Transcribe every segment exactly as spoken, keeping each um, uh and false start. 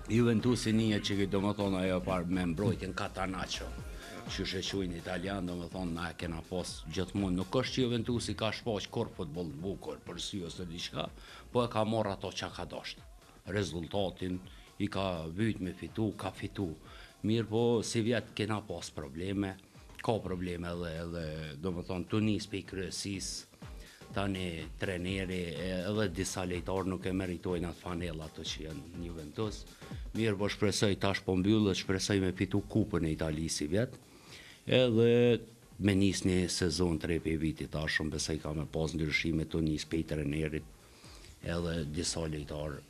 Juventusi një që do më thonë ajo parë me mbrojtjen Catanaccio, që shequin italian, do më thonë na e kena pas gjithmonë. Nuk është që Juventusi ka shpaq kur futboll të bukur për sy ose diçka, po e ka marrë ato që ka dashur. Rezultatin i ka vyt me fitu, ka fitu. Mirë po, si vjet kena pas probleme, ka probleme edhe, edhe do më thonë, të nis pe kryesisë, tani treneri edhe disa lejtarë nuk e meritojnë atë fanella ato që janë në Juventus. Mirë po shpresoj tash po mbyllet, shpresoj me fitu kupën e Italisë si vjet. Edhe me nis një sezon tre pe vitit tash, unë besoj ka me pas ndryshime të nis pe trenerit edhe disa lejtarë.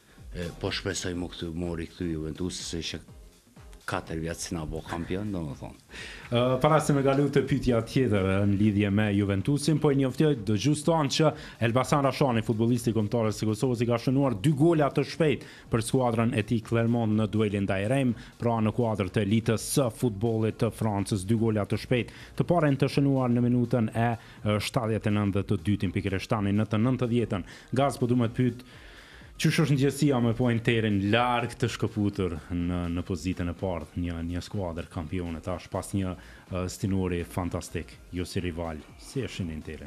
Po shpresoj më këtu mori këtu Juventusi se që katër vjetë si na bo kampion, do më thonë. Uh, para se me galu të pyetja tjetër në lidhje me Juventusin, po e njoftoj gjuston që Elbasan Rashani, futbollisti kombëtar i Kosovës, i ka shënuar dy gola të shpejt për skuadrën e tij Clermont në duelin ndaj Reims, pra në kuadër të elitës së futbollit të Francës, dy gola të shpejt. Të parën të shënuar në minutën e shtatëdhjetë e nëntë dhe të dytin pikërisht tani në të nëntëdhjetën. Gaz po duhet pyet qysh është ndjesia me po Interin larg të shkëputur në në pozitën e parë, një një skuadër kampione tash pas një uh, stinori fantastik, jo si rival. Si e shin Interin?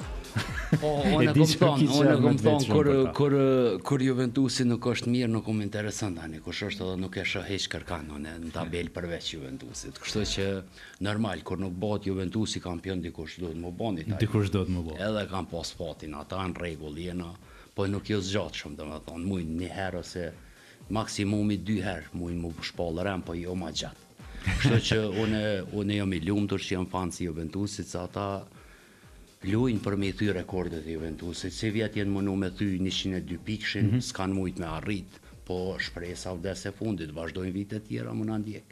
Po, unë kom thonë, unë kom thonë kur kur kur Juventusi nuk është mirë, nuk më intereson tani, kush është edhe nuk e shoh hiç kërkan unë në tabelë përveç Juventusit. Kështu që normal kur nuk bëhet Juventusi kampion dikush duhet më bëni tani. Dikush do të më bëj. Edhe kanë pas fatin ata në rregull jena, po nuk jo zgjatë shumë, domethënë, mujnë një herë ose maksimumi dy herë mujnë më shpallërem, po jo ma gjatë. Kështu që unë unë jam i lumtur që jam fan si Juventusit, se ata luajnë për me thy rekordet e Juventusit. Si vjet janë mënu me thy njëqind e dy pikshin, mm -hmm. s'kan mujt me arrit, po shpresa vdes e fundit, vazhdojnë vite tjera më na ndjek.